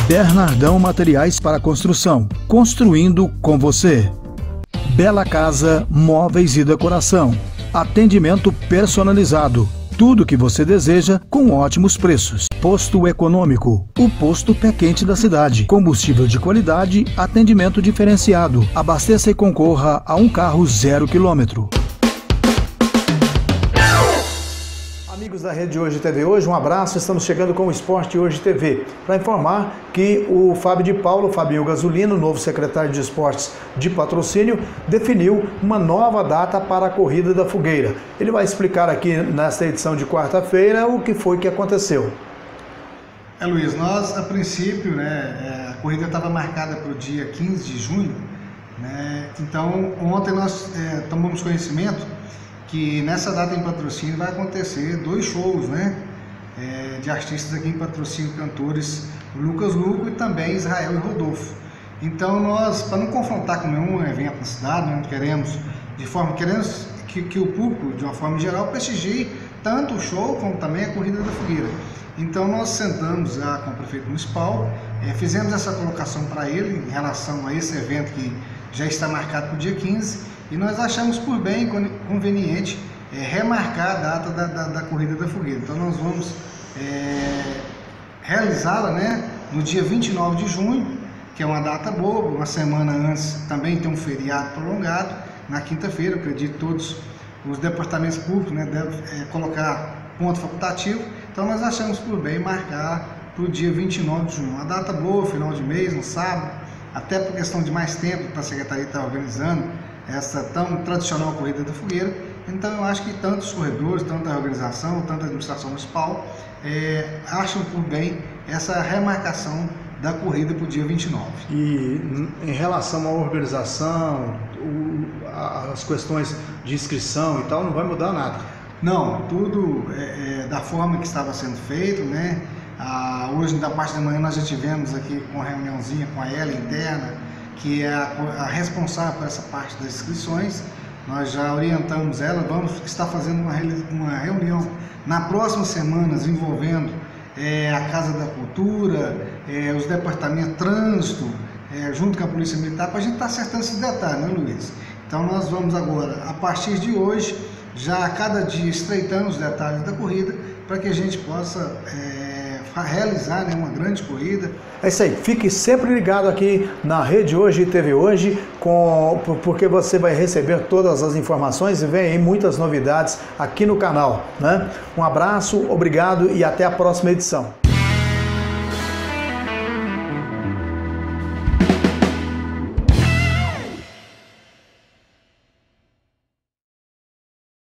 Bernardão Materiais para Construção, construindo com você. Bela Casa Móveis e Decoração, atendimento personalizado, tudo o que você deseja com ótimos preços. Posto Econômico, o posto pé quente da cidade. Combustível de qualidade, atendimento diferenciado. Abasteça e concorra a um carro 0 km. Amigos da Rede Hoje TV Hoje, um abraço. Estamos chegando com o Esporte Hoje TV para informar que o Fábio de Paulo, Fabinho Gasolino, novo secretário de Esportes de Patrocínio, definiu uma nova data para a Corrida da Fogueira. Ele vai explicar aqui nesta edição de quarta-feira o que foi que aconteceu. Luiz, nós a princípio, a corrida estava marcada para o dia 15 de junho, então ontem nós tomamos conhecimento que nessa data em Patrocínio vai acontecer 2 shows, de artistas aqui em Patrocínio, cantores Lucas Luco e também Israel e Rodolfo. Então nós, para não confrontar com nenhum evento na cidade, queremos que o público, de uma forma geral, prestigie tanto o show como também a Corrida da Fogueira. Então nós sentamos já com o prefeito municipal, fizemos essa colocação para ele em relação a esse evento que já está marcado para o dia 15, e nós achamos por bem conveniente remarcar a data da Corrida da Fogueira. Então nós vamos realizá-la no dia 29 de junho, que é uma data boa. Uma semana antes também tem um feriado prolongado, na quinta-feira. Eu acredito que todos os departamentos públicos devem colocar ponto facultativo. Então nós achamos por bem marcar para o dia 29 de junho. Uma data boa, final de mês, no sábado, até por questão de mais tempo para a Secretaria estar organizando essa tão tradicional Corrida da Fogueira. Então eu acho que tanto os corredores, tanto a organização, tanto a administração municipal acham por bem essa remarcação da corrida para o dia 29. E em relação à organização, as questões de inscrição e tal, não vai mudar nada? Não, tudo da forma que estava sendo feito, hoje, da parte da manhã, nós já tivemos aqui uma reuniãozinha com a ela interna, que é a responsável por essa parte das inscrições. Nós já orientamos ela, vamos estar fazendo uma reunião na próxima semana envolvendo a Casa da Cultura, os departamentos de trânsito, junto com a Polícia Militar, para a gente estar acertando esses detalhes, Luiz? Então nós vamos agora, a partir de hoje, já a cada dia estreitando os detalhes da corrida, para que a gente possa realizar uma grande corrida. É isso aí, fique sempre ligado aqui na Rede Hoje TV Hoje, porque você vai receber todas as informações e vem aí muitas novidades aqui no canal. Um abraço, obrigado e até a próxima edição.